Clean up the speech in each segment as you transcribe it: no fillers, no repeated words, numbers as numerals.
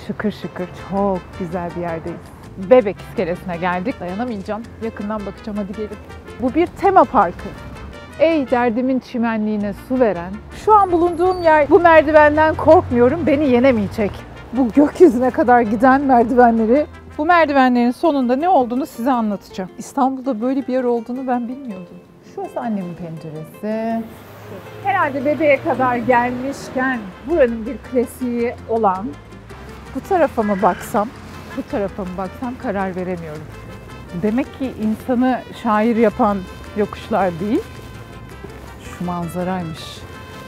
şıkır şıkır çok güzel bir yerdeyiz. Bebek iskelesine geldik. Dayanamayacağım. Yakından bakacağım, hadi gelin. Bu bir tema parkı. Ey derdimin çimenliğine su veren. Şu an bulunduğum yer, bu merdivenden korkmuyorum, beni yenemeyecek. Bu gökyüzüne kadar giden merdivenleri, bu merdivenlerin sonunda ne olduğunu size anlatacağım. İstanbul'da böyle bir yer olduğunu ben bilmiyordum. Şurası annemin penceresi. Herhalde bebeğe kadar gelmişken buranın bir klasiği olan bu tarafa mı baksam, bu tarafa mı baksam karar veremiyorum. Demek ki insanı şair yapan yokuşlar değil, şu manzaraymış.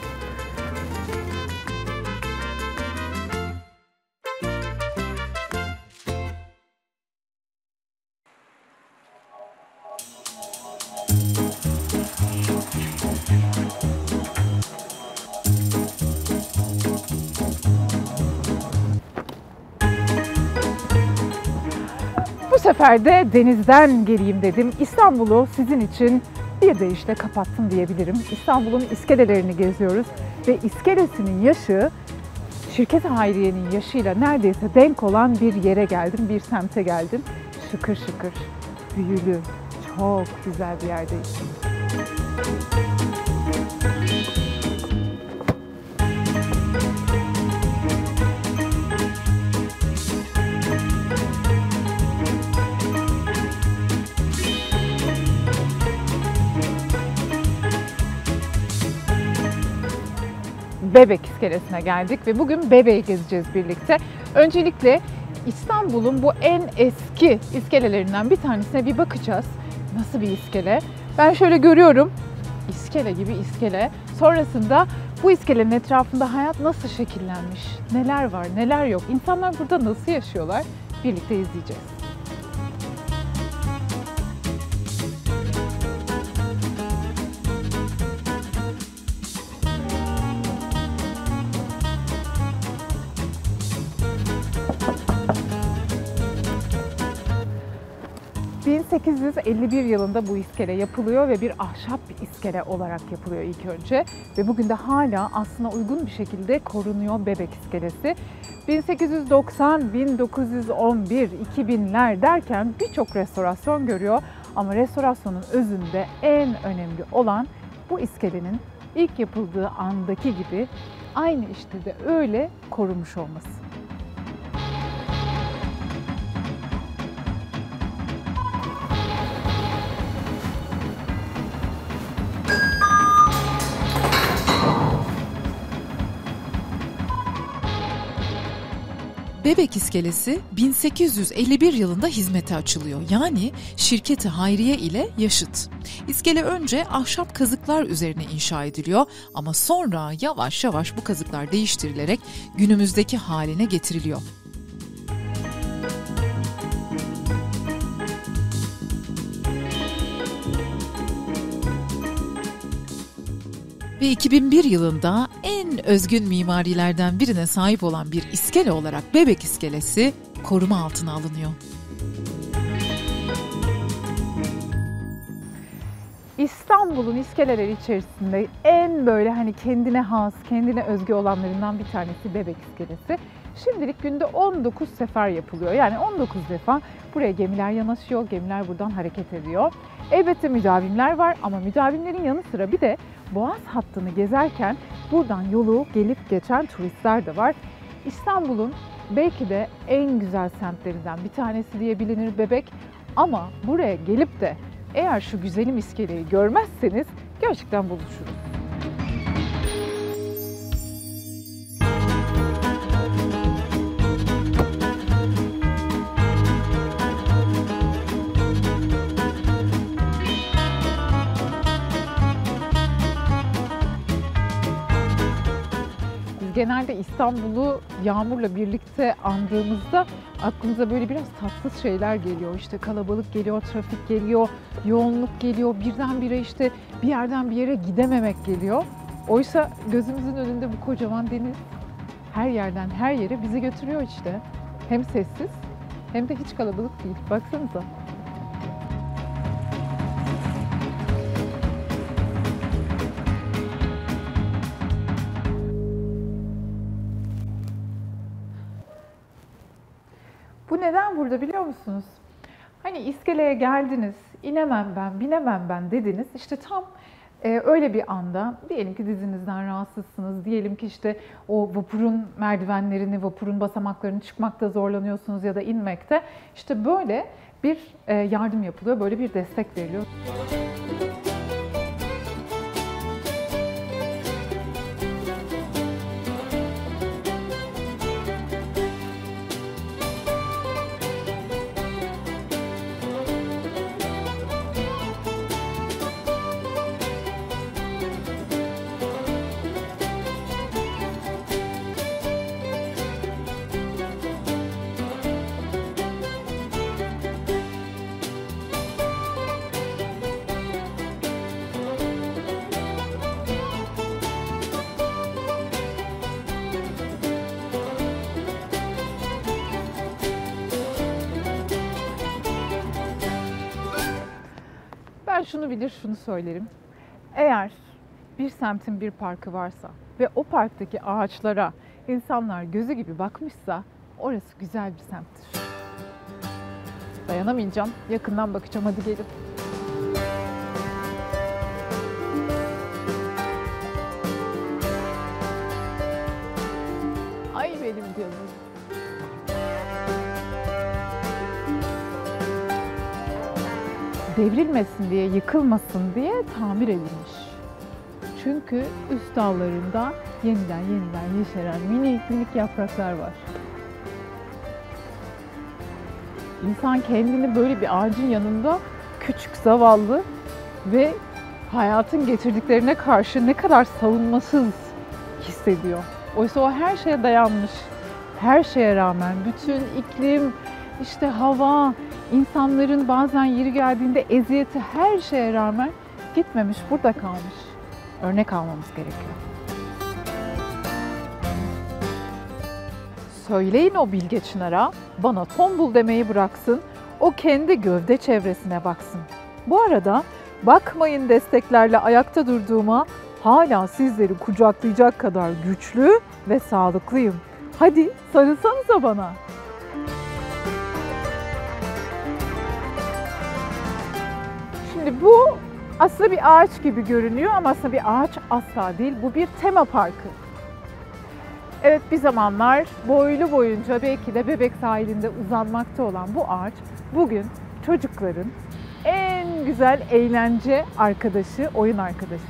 Bu sefer de denizden geleyim dedim. İstanbul'u sizin için bir deyişle kapattım diyebilirim. İstanbul'un iskelelerini geziyoruz ve iskelesinin yaşı Şirket-i Hayriye'nin yaşıyla neredeyse denk olan bir yere geldim, bir semte geldim. Şıkır şıkır, büyülü, çok güzel bir yerdeyiz. Bebek iskelesine geldik ve bugün Bebek'i gezeceğiz birlikte. Öncelikle İstanbul'un bu en eski iskelelerinden bir tanesine bir bakacağız. Nasıl bir iskele? Ben şöyle görüyorum, iskele gibi iskele. Sonrasında bu iskelenin etrafında hayat nasıl şekillenmiş? Neler var, neler yok? İnsanlar burada nasıl yaşıyorlar? Birlikte izleyeceğiz. 1851 yılında bu iskele yapılıyor ve bir ahşap bir iskele olarak yapılıyor ilk önce. Ve bugün de hala aslına uygun bir şekilde korunuyor Bebek iskelesi. 1890, 1911, 2000'ler derken birçok restorasyon görüyor. Ama restorasyonun özünde en önemli olan bu iskelenin ilk yapıldığı andaki gibi aynı işte de öyle korunmuş olması. Bebek iskelesi 1851 yılında hizmete açılıyor. Yani Şirket-i Hayriye ile yaşıt. İskele önce ahşap kazıklar üzerine inşa ediliyor ama sonra yavaş yavaş bu kazıklar değiştirilerek günümüzdeki haline getiriliyor. Ve 2001 yılında en özgün mimarilerden birine sahip olan bir iskele olarak Bebek iskelesi koruma altına alınıyor. İstanbul'un iskeleleri içerisinde en böyle hani kendine has, kendine özgü olanlarından bir tanesi Bebek iskelesi. Şimdilik günde 19 sefer yapılıyor. Yani 19 defa buraya gemiler yanaşıyor, gemiler buradan hareket ediyor. Elbette müdavimler var ama müdavimlerin yanı sıra bir de Boğaz hattını gezerken buradan yolu gelip geçen turistler de var. İstanbul'un belki de en güzel semtlerinden bir tanesi diye bilinir Bebek. Ama buraya gelip de eğer şu güzelim iskeleyi görmezseniz gerçekten buluşuruz. Genelde İstanbul'u yağmurla birlikte andığımızda aklımıza böyle biraz tatsız şeyler geliyor. İşte kalabalık geliyor, trafik geliyor, yoğunluk geliyor, birdenbire işte bir yerden bir yere gidememek geliyor. Oysa gözümüzün önünde bu kocaman deniz her yerden her yere bizi götürüyor işte. Hem sessiz hem de hiç kalabalık değil. Baksanıza. Bu neden burada biliyor musunuz? Hani iskeleye geldiniz, inemem ben, binemem ben dediniz. İşte tam öyle bir anda, diyelim ki dizinizden rahatsızsınız, diyelim ki işte o vapurun merdivenlerini, vapurun basamaklarını çıkmakta zorlanıyorsunuz ya da inmekte. İşte böyle bir yardım yapılıyor, böyle bir destek veriliyor. Ben şunu bilir, şunu söylerim. Eğer bir semtin bir parkı varsa ve o parktaki ağaçlara insanlar gözü gibi bakmışsa orası güzel bir semttir. Dayanamayacağım, yakından bakacağım, hadi gelin. Ay benim canım. Devrilmesin diye, yıkılmasın diye tamir edilmiş. Çünkü üst dallarında yeniden yeşeren minik minik yapraklar var. İnsan kendini böyle bir ağacın yanında küçük, zavallı ve hayatın getirdiklerine karşı ne kadar savunmasız hissediyor. Oysa o her şeye dayanmış. Her şeye rağmen bütün iklim, işte hava, insanların bazen yeri geldiğinde eziyeti, her şeye rağmen gitmemiş, burada kalmış. Örnek almamız gerekiyor. Söyleyin o Bilge Çınar'a bana tombul demeyi bıraksın, o kendi gövde çevresine baksın. Bu arada bakmayın desteklerle ayakta durduğuma, hala sizleri kucaklayacak kadar güçlü ve sağlıklıyım. Hadi sarılsanıza bana. Şimdi bu aslında bir ağaç gibi görünüyor ama aslında bir ağaç asla değil. Bu bir tema parkı. Evet, bir zamanlar boylu boyunca belki de Bebek sahilinde uzanmakta olan bu ağaç bugün çocukların en güzel eğlence arkadaşı, oyun arkadaşı.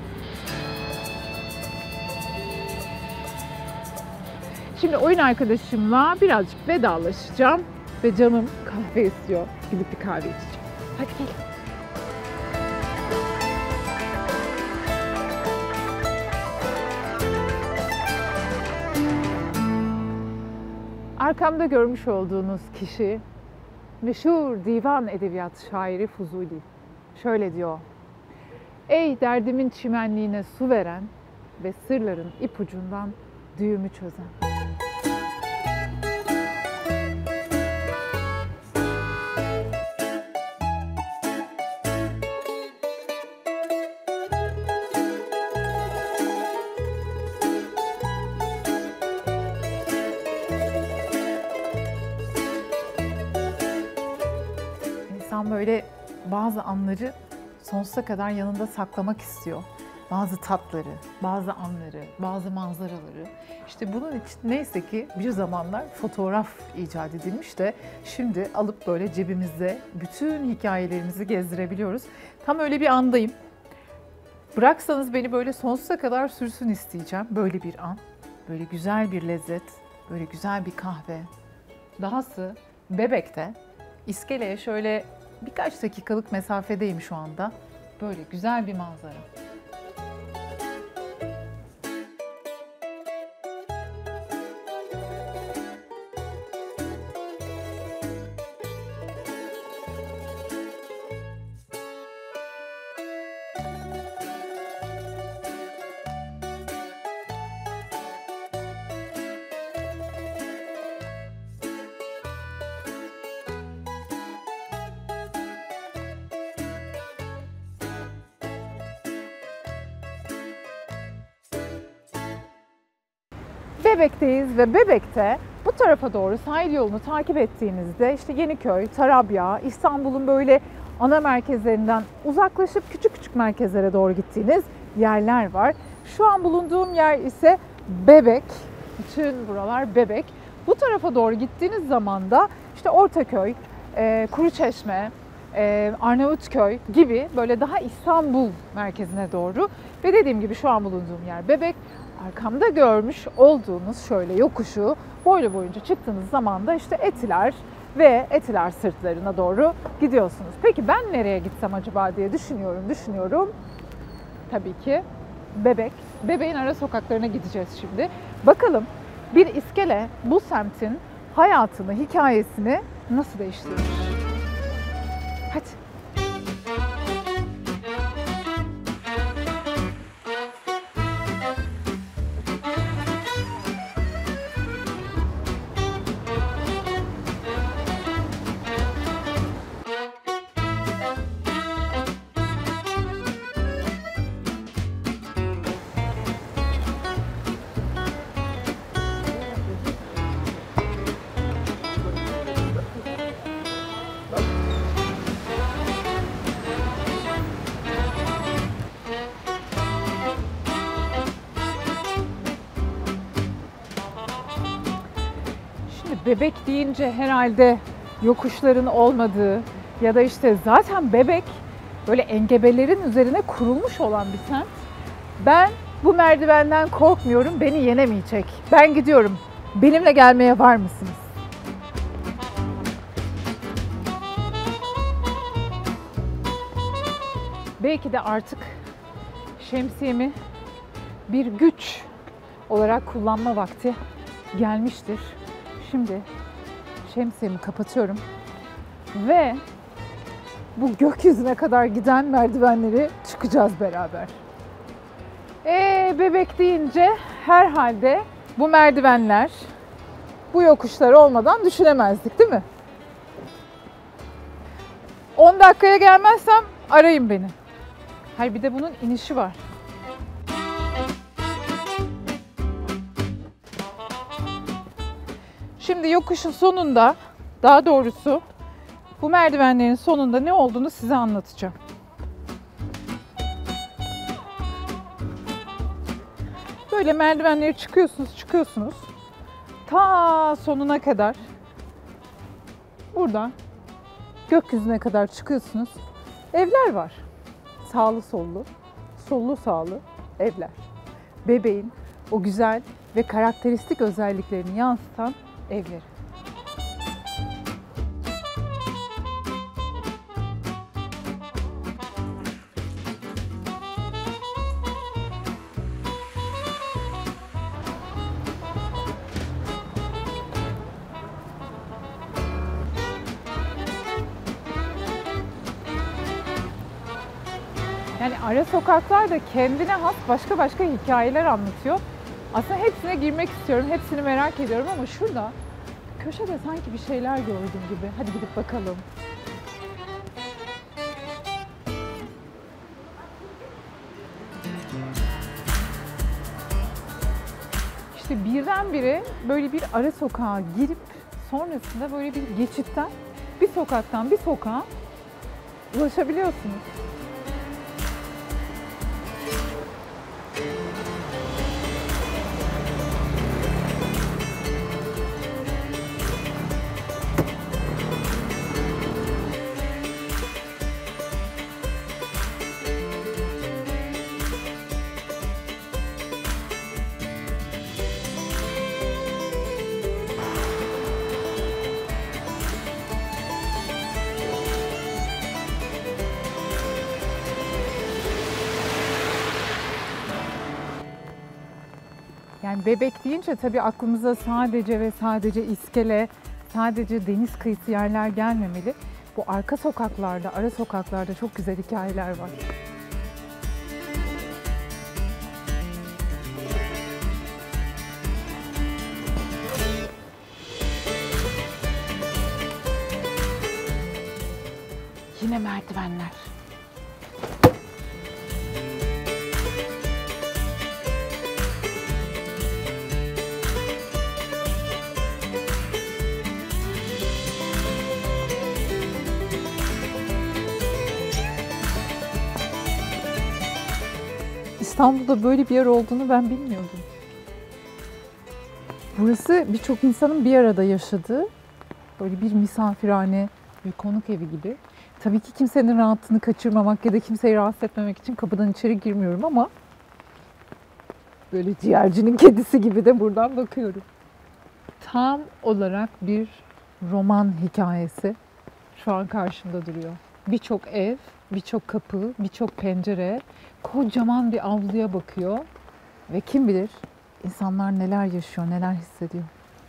Şimdi oyun arkadaşımla birazcık vedalaşacağım ve canım kahve istiyor. Gidip bir kahve içeceğim. Hadi gelin. Arkamda görmüş olduğunuz kişi meşhur divan edebiyat şairi Fuzuli. Şöyle diyor: ey derdimin çimenliğine su veren ve sırların ipucundan düğümü çözen. İnsan böyle bazı anları sonsuza kadar yanında saklamak istiyor. Bazı tatları, bazı anları, bazı manzaraları. İşte bunun için neyse ki bir zamanlar fotoğraf icat edilmiş de şimdi alıp böyle cebimizde bütün hikayelerimizi gezdirebiliyoruz. Tam öyle bir andayım. Bıraksanız beni böyle sonsuza kadar sürsün isteyeceğim. Böyle bir an, böyle güzel bir lezzet, böyle güzel bir kahve. Dahası Bebek'te iskeleye şöyle birkaç dakikalık mesafedeyim şu anda. Böyle güzel bir manzara. Bebek'teyiz ve Bebek'te bu tarafa doğru sahil yolunu takip ettiğinizde işte Yeniköy, Tarabya, İstanbul'un böyle ana merkezlerinden uzaklaşıp küçük küçük merkezlere doğru gittiğiniz yerler var. Şu an bulunduğum yer ise Bebek. Bütün buralar Bebek. Bu tarafa doğru gittiğiniz zaman da işte Ortaköy, Kuruçeşme, Arnavutköy gibi böyle daha İstanbul merkezine doğru ve dediğim gibi şu an bulunduğum yer Bebek. Arkamda görmüş olduğunuz şöyle yokuşu boylu boyunca çıktığınız zaman da işte Etiler ve Etiler sırtlarına doğru gidiyorsunuz. Peki ben nereye gitsem acaba diye düşünüyorum. Tabii ki Bebek. Bebek'in ara sokaklarına gideceğiz şimdi. Bakalım bir iskele bu semtin hayatını, hikayesini nasıl değiştirir? Hadi. Bebek deyince herhalde yokuşların olmadığı ya da işte zaten Bebek böyle engebelerin üzerine kurulmuş olan bir semt. Ben bu merdivenden korkmuyorum, beni yenemeyecek. Ben gidiyorum. Benimle gelmeye var mısınız? Belki de artık şemsiyemi bir güç olarak kullanma vakti gelmiştir. Şimdi şemsiyemi kapatıyorum ve bu gökyüzüne kadar giden merdivenleri çıkacağız beraber. Bebek deyince herhalde bu merdivenler, bu yokuşlar olmadan düşünemezdik değil mi? 10 dakikaya gelmezsem arayın beni. Hayır, bir de bunun inişi var. Şimdi yokuşun sonunda, daha doğrusu bu merdivenlerin sonunda ne olduğunu size anlatacağım. Böyle merdivenleri çıkıyorsunuz. Ta sonuna kadar, buradan gökyüzüne kadar çıkıyorsunuz. Evler var. Sağlı sollu, sollu sağlı evler. Bebeğin o güzel ve karakteristik özelliklerini yansıtan evleri. Yani ara sokaklar da kendine has başka hikayeler anlatıyor. Aslında hepsine girmek istiyorum, hepsini merak ediyorum ama şurada köşede sanki bir şeyler gördüm gibi. Hadi gidip bakalım. İşte birdenbire böyle bir ara sokağa girip sonrasında böyle bir geçitten bir sokaktan bir sokağa ulaşabiliyorsunuz. Yani Bebek deyince tabii aklımıza sadece ve sadece iskele, sadece deniz kıyısı yerler gelmemeli. Bu arka sokaklarda, ara sokaklarda çok güzel hikayeler var. Yine merdivenler. İstanbul'da böyle bir yer olduğunu ben bilmiyordum. Burası birçok insanın bir arada yaşadığı böyle bir misafirhane, bir konuk evi gibi. Tabii ki kimsenin rahatını kaçırmamak ya da kimseyi rahatsız etmemek için kapıdan içeri girmiyorum ama böyle ciğercinin kedisi gibi de buradan bakıyorum. Tam olarak bir roman hikayesi şu an karşımda duruyor. Birçok ev, birçok kapı, birçok pencere, kocaman bir avluya bakıyor ve kim bilir insanlar neler yaşıyor, neler hissediyor.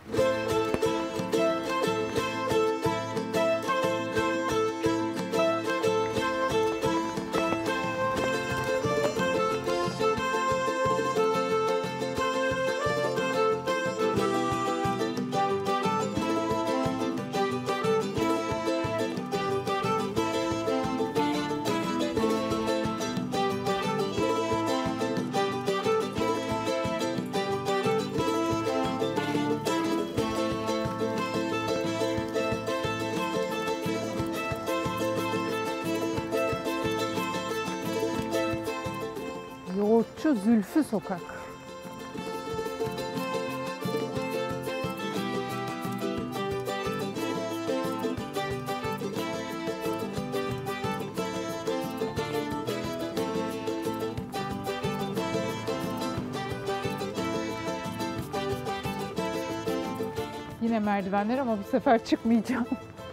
Yoğurtçu Zülfü Sokak. Yine merdivenler ama bu sefer çıkmayacağım.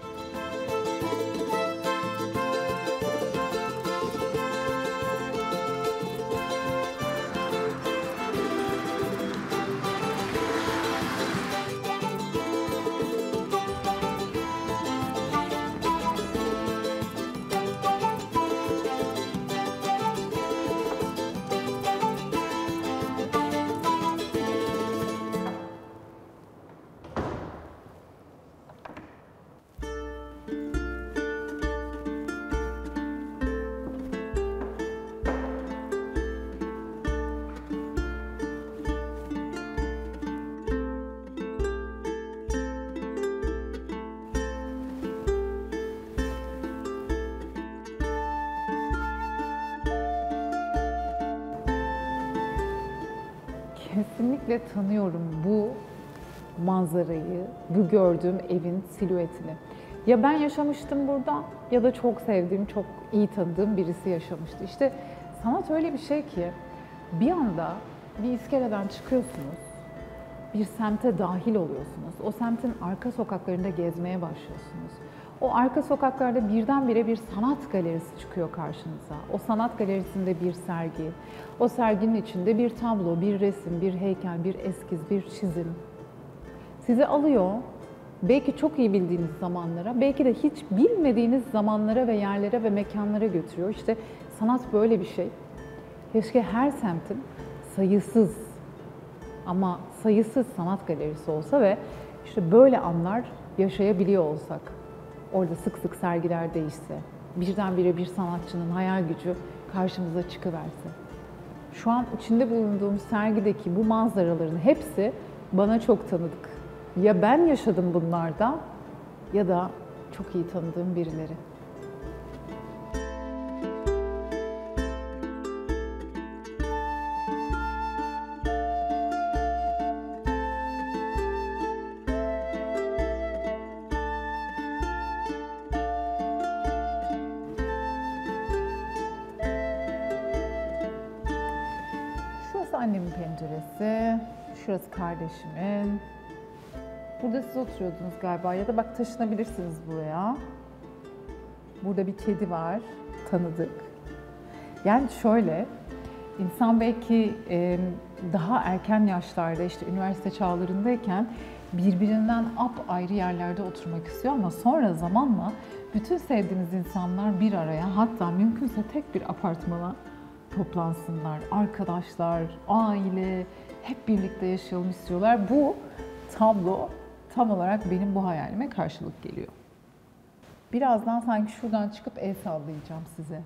Kesinlikle tanıyorum bu manzarayı, bu gördüğüm evin silüetini. Ya ben yaşamıştım burada ya da çok sevdiğim, çok iyi tanıdığım birisi yaşamıştı. İşte sanat öyle bir şey ki bir anda bir iskeleden çıkıyorsunuz, bir semte dahil oluyorsunuz. O semtin arka sokaklarında gezmeye başlıyorsunuz. O arka sokaklarda birdenbire bir sanat galerisi çıkıyor karşınıza. O sanat galerisinde bir sergi, o serginin içinde bir tablo, bir resim, bir heykel, bir eskiz, bir çizim. Sizi alıyor, belki çok iyi bildiğiniz zamanlara, belki de hiç bilmediğiniz zamanlara ve yerlere ve mekanlara götürüyor. İşte sanat böyle bir şey. Keşke her semtin sayısız ama sayısız sanat galerisi olsa ve işte böyle anlar yaşayabiliyor olsak. Orada sık sık sergiler değişse, birdenbire bir sanatçının hayal gücü karşımıza çıkıverse. Şu an içinde bulunduğum sergideki bu manzaraların hepsi bana çok tanıdık. Ya ben yaşadım bunlarda ya da çok iyi tanıdığım birileri. Şurası annemin penceresi, şurası kardeşimin. Burada siz oturuyordunuz galiba ya da bak taşınabilirsiniz buraya. Burada bir kedi var, tanıdık. Yani şöyle, insan belki daha erken yaşlarda işte üniversite çağlarındayken birbirinden apayrı yerlerde oturmak istiyor ama sonra zamanla bütün sevdiğiniz insanlar bir araya, hatta mümkünse tek bir apartmana toplansınlar. Arkadaşlar, aile hep birlikte yaşayalım istiyorlar. Bu tablo tam olarak benim bu hayalime karşılık geliyor. Birazdan sanki şuradan çıkıp el sallayacağım size.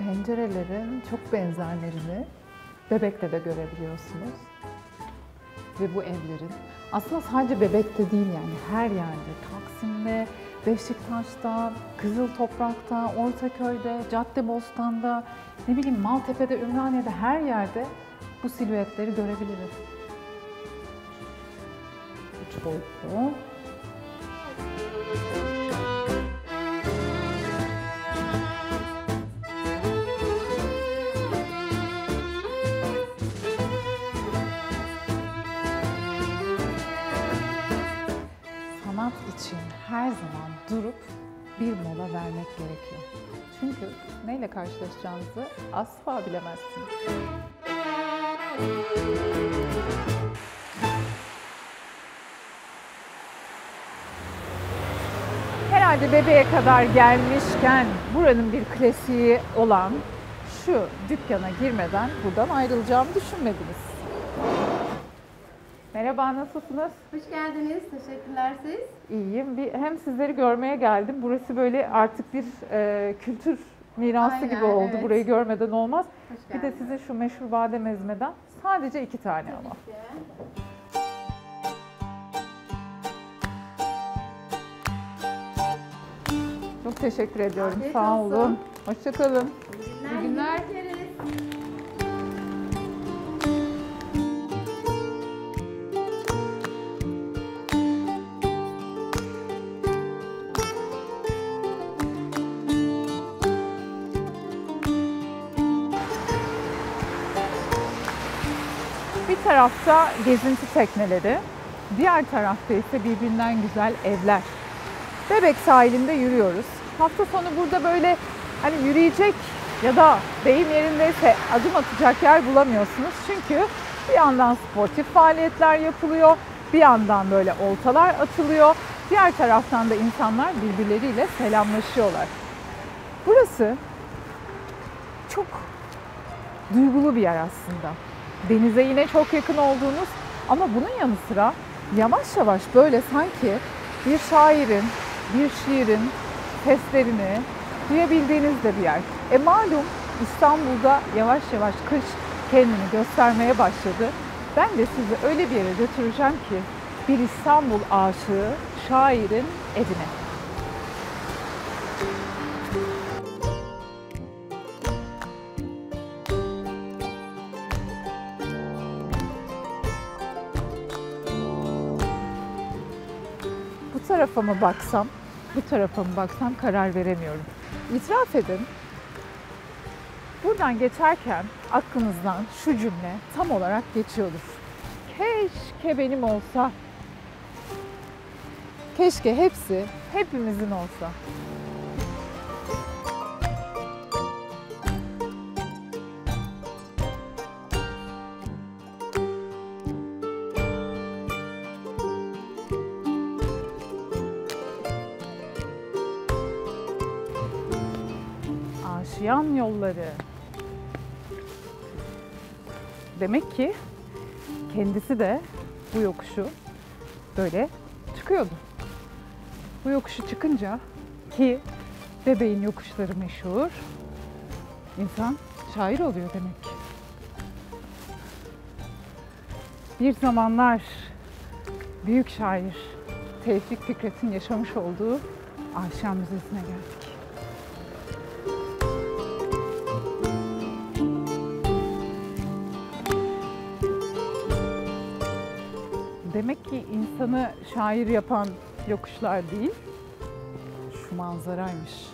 pencerelerin çok benzerlerini Bebek'te de görebiliyorsunuz. Ve bu evlerin aslında sadece Bebek'te değil, yani her yerde, Taksim'de, Beşiktaş'ta, Kızıltoprak'ta, Ortaköy'de, Caddebostan'da, ne bileyim Maltepe'de, Ümraniye'de, her yerde bu silüetleri görebiliriz. 3 boyutlu. Sanat için her zaman durup bir mola vermek gerekiyor. Çünkü neyle karşılaşacağınızı asla bilemezsiniz. Herhalde Bebek'e kadar gelmişken buranın bir klasiği olan şu dükkana girmeden buradan ayrılacağımı düşünmediniz. Merhaba, nasılsınız? Hoş geldiniz. Teşekkürler siz. İyiyim. Hem sizleri görmeye geldim. Burası böyle artık bir kültür mirası Aynen, gibi oldu. evet. Burayı görmeden olmaz. Hoş Bir de geldiniz. size şu meşhur badem ezmeden sadece 2 tane ama. Tabii ki. Çok teşekkür ediyorum. Afiyet Sağ olsun. olun. Hoşça kalın. İyi günler. bekleriz. Bir tarafta gezinti tekneleri, diğer tarafta ise birbirinden güzel evler. Bebek sahilinde yürüyoruz. Hafta sonu burada böyle hani yürüyecek ya da deyim yerindeyse adım atacak yer bulamıyorsunuz. Çünkü bir yandan sportif faaliyetler yapılıyor, bir yandan böyle oltalar atılıyor. Diğer taraftan da insanlar birbirleriyle selamlaşıyorlar. Burası çok duygulu bir yer aslında. Denize yine çok yakın olduğunuz ama bunun yanı sıra yavaş yavaş böyle sanki bir şairin, bir şiirin seslerini duyabildiğiniz de bir yer. Malum İstanbul'da yavaş yavaş kış kendini göstermeye başladı. Ben de sizi öyle bir yere götüreceğim ki bir İstanbul aşığı şairin evine. Bu tarafa mı baksam, bu tarafa mı baksam karar veremiyorum. İtiraf edin, buradan geçerken aklınızdan şu cümle tam olarak geçiyordur. Keşke benim olsa. Keşke hepsi hepimizin olsa. Aşiyan yolları. Demek ki kendisi de bu yokuşu böyle çıkıyordu. Bu yokuşu çıkınca ki Bebeğin yokuşları meşhur, insan şair oluyor demek ki. Bir zamanlar büyük şair Tevfik Fikret'in yaşamış olduğu Aşiyan Müzesi'ne geldik. Demek ki insanı şair yapan yokuşlar değil, şu manzaraymış.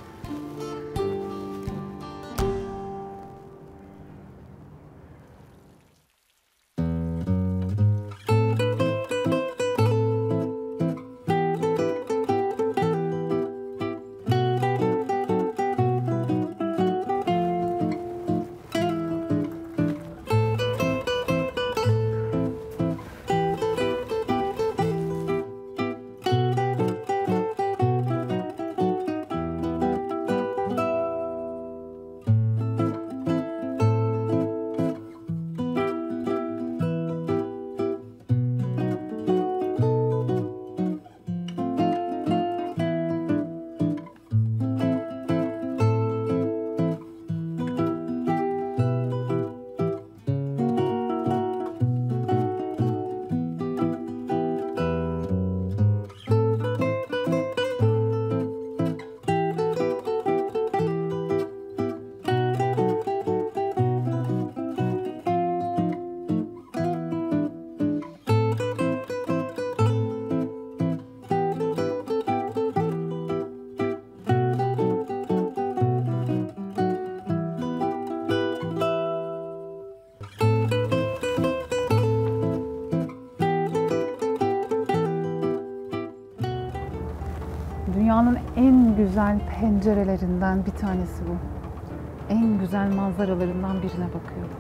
en güzel pencerelerinden bir tanesi bu. En güzel manzaralarından birine bakıyorum.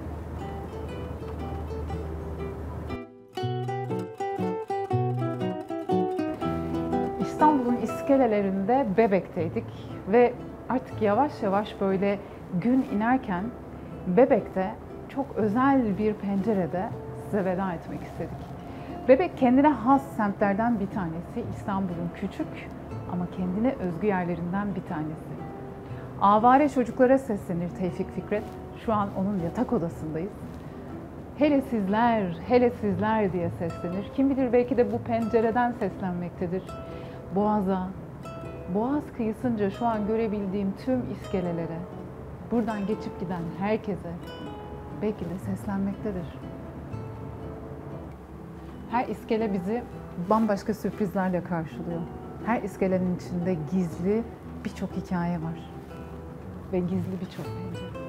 İstanbul'un iskelelerinde Bebek'teydik ve artık yavaş yavaş böyle gün inerken Bebek'te çok özel bir pencerede size veda etmek istedik. Bebek kendine has semtlerden bir tanesi. İstanbul'un küçük ama kendine özgü yerlerinden bir tanesi. Avare çocuklara seslenir Tevfik Fikret. Şu an onun yatak odasındayız. Hele sizler, hele sizler diye seslenir. Kim bilir belki de bu pencereden seslenmektedir. Boğaz'a, Boğaz kıyısınca şu an görebildiğim tüm iskelelere, buradan geçip giden herkese belki de seslenmektedir. Her iskele bizi bambaşka sürprizlerle karşılıyor. Her iskelenin içinde gizli birçok hikaye var ve gizli birçok pencere.